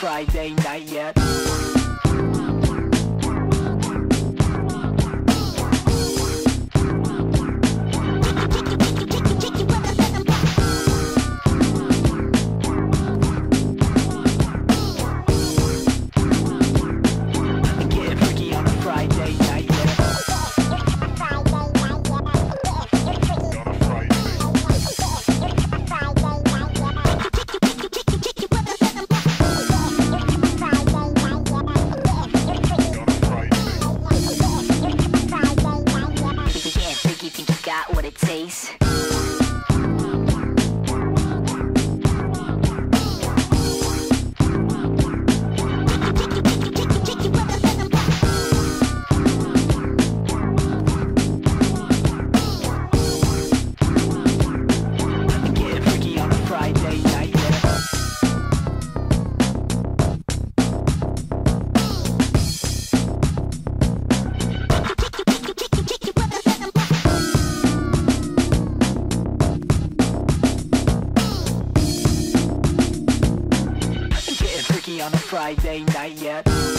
Friday night yet. Getting freaky on a Friday night yet. What it tastes. Getting freaky on a Friday night, yeah. On a Friday night yet.